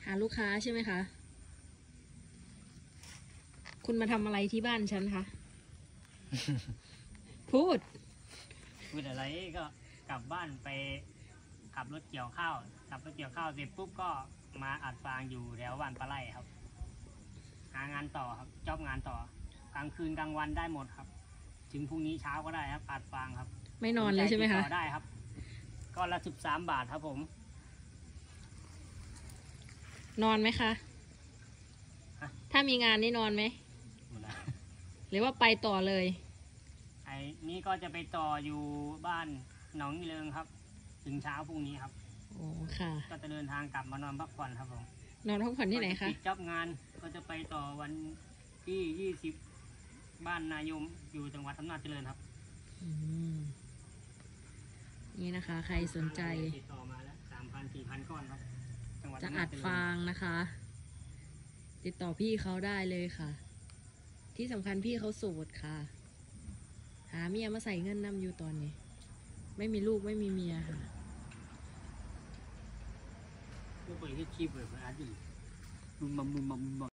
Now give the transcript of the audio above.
หาลูกค้าใช่ไหมคะคุณมาทำอะไรที่บ้านฉันคะ พูดอะไรก็กลับบ้านไปขับรถเกี่ยวข้าวขับรถเกี่ยวข้าวเสร็จปุ๊บก็มาอัดฟางอยู่แถวบ้านปลาไหลครับหางานต่อครับจ็อบงานต่อกลางคืนกลางวันได้หมดครับถึงพรุ่งนี้เช้าก็ได้ครับอัดฟางครับไม่นอนเลยใช่ไหมคะได้ครับก็ละ13 บาทครับผมนอนไหมคะถ้ามีงานนี่นอนไหมหรือว่าไปต่อเลยไอ้นี่ก็จะไปต่ออยู่บ้านหนองอีเลิงครับถึงเช้าพรุ่งนี้ครับโอ้ค่ะก็จะเดินทางกลับมานอนพักผ่อนครับผมนอนพักผ่อนที่ไหนคะปิดจ็อบงานก็จะไปต่อวันที่20บ้านนายมอยู่จังหวัดอำนาจเจริญครับนี่นะคะใครสนใจติดต่อมาแล้ว3,000-4,000 ก้อนครับจะอัดฟางนะคะติดต่อพี่เขาได้เลยค่ะที่สำคัญพี่เขาโสดค่ะหาเมียมาใส่เงินนำอยู่ตอนนี้ไม่มีลูกไม่มีเมียค่ะก็ไปที่ชีพเลยอาร์ตอยู่มุม